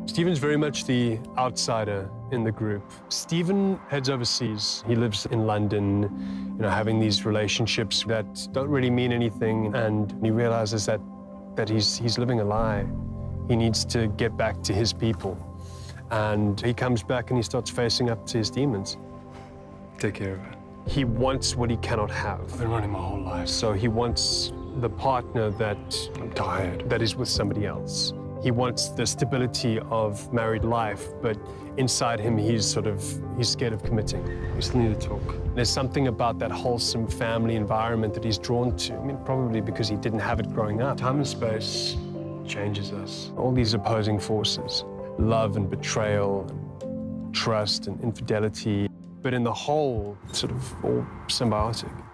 Stephen's very much the outsider in the group. Stephen heads overseas. He lives in London, having these relationships that don't really mean anything, and he realizes that he's living a lie. He needs to get back to his people. And he comes back and he starts facing up to his demons. Take care of it. He wants what he cannot have. I've been running my whole life. So he wants the partner that... I'm tired. ...that is with somebody else. He wants the stability of married life, but inside him, he's scared of committing. We still need to talk. There's something about that wholesome family environment that he's drawn to. I mean, probably because he didn't have it growing up. Time and space changes us. All these opposing forces, love and betrayal, and trust and infidelity, but in the whole, all symbiotic.